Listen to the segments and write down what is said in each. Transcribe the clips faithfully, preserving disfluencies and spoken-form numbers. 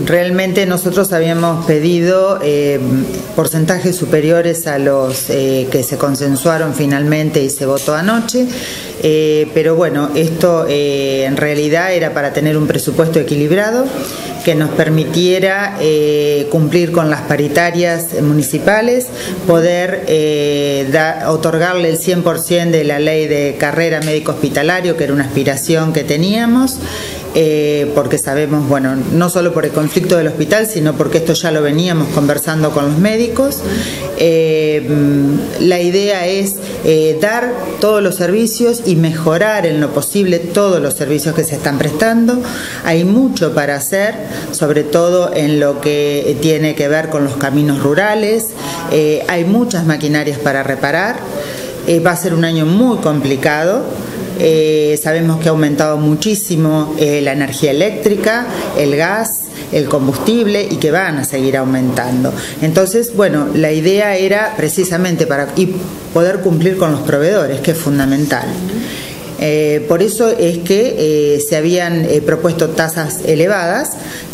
Realmente nosotros habíamos pedido eh, porcentajes superiores a los eh, que se consensuaron finalmente y se votó anoche, eh, pero bueno, esto eh, en realidad era para tener un presupuesto equilibrado que nos permitiera eh, cumplir con las paritarias municipales, poder eh, da, otorgarle el cien por ciento de la ley de carrera médico hospitalario, que era una aspiración que teníamos, eh, porque sabemos, bueno, no solo por el conflicto del hospital, sino porque esto ya lo veníamos conversando con los médicos. Eh, la idea es eh, dar todos los servicios y mejorar en lo posible todos los servicios que se están prestando. Hay mucho para hacer, sobre todo en lo que tiene que ver con los caminos rurales. Eh, hay muchas maquinarias para reparar. Eh, va a ser un año muy complicado. Eh, sabemos que ha aumentado muchísimo eh, la energía eléctrica, el gas, el combustible, y que van a seguir aumentando. Entonces, bueno, la idea era precisamente para y poder cumplir con los proveedores, que es fundamental. Eh, por eso es que eh, se habían eh, propuesto tasas elevadas,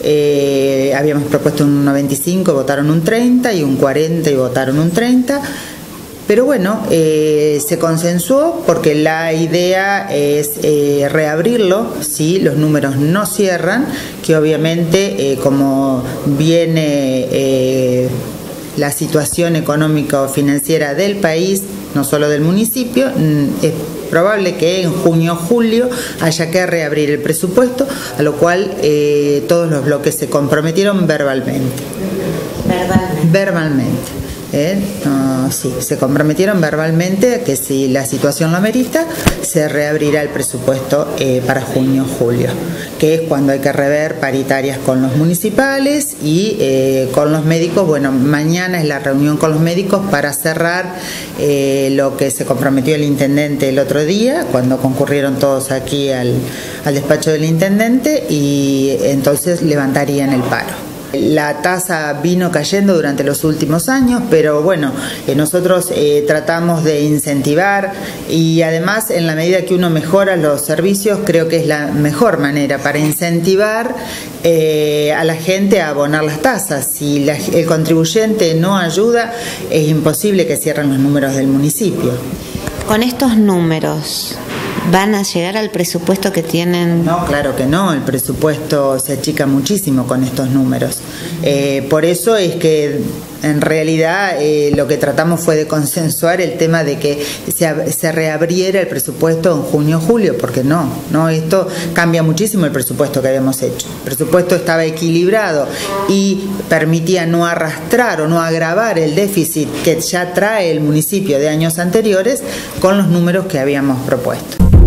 eh, habíamos propuesto un noventa y cinco, votaron un treinta, y un cuarenta y votaron un treinta. Pero bueno, eh, se consensuó porque la idea es eh, reabrirlo si los números no cierran, que obviamente eh, como viene eh, la situación económico-financiera del país, no solo del municipio, es probable que en junio o julio haya que reabrir el presupuesto, a lo cual eh, todos los bloques se comprometieron verbalmente. Verbalmente. Verbalmente. Eh, no, sí, se comprometieron verbalmente a que si la situación lo amerita, se reabrirá el presupuesto eh, para junio o julio, que es cuando hay que rever paritarias con los municipales y eh, con los médicos. Bueno, mañana es la reunión con los médicos para cerrar eh, lo que se comprometió el intendente el otro día, cuando concurrieron todos aquí al, al despacho del intendente, y entonces levantarían el paro. La tasa vino cayendo durante los últimos años, pero bueno, eh, nosotros eh, tratamos de incentivar, y además en la medida que uno mejora los servicios, creo que es la mejor manera para incentivar eh, a la gente a abonar las tasas. Si la, el contribuyente no ayuda, es imposible que cierren los números del municipio. Con estos números, ¿van a llegar al presupuesto que tienen? No, claro que no, el presupuesto se achica muchísimo con estos números. Eh, por eso es que en realidad eh, lo que tratamos fue de consensuar el tema de que se, se reabriera el presupuesto en junio o julio, porque no, no, esto cambia muchísimo el presupuesto que habíamos hecho. El presupuesto estaba equilibrado y permitía no arrastrar o no agravar el déficit que ya trae el municipio de años anteriores con los números que habíamos propuesto.